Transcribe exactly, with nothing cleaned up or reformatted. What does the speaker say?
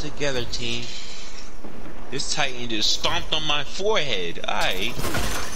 together, team. This Titan just stomped on my forehead. Alright.